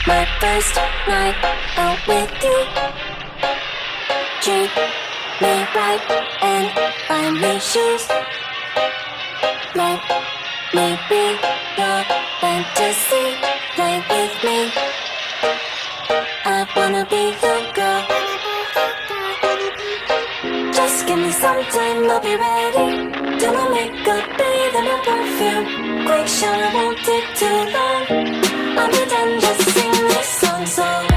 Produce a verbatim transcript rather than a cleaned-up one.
My first night out with you. Treat me right and buy me shoes. Let me be your fantasy. Play with me. I wanna be your girl. Just give me some time, I'll be ready. Do my makeup, bathe in my perfume. Quick shower, won't take too long. I'll be done, just sing this song, so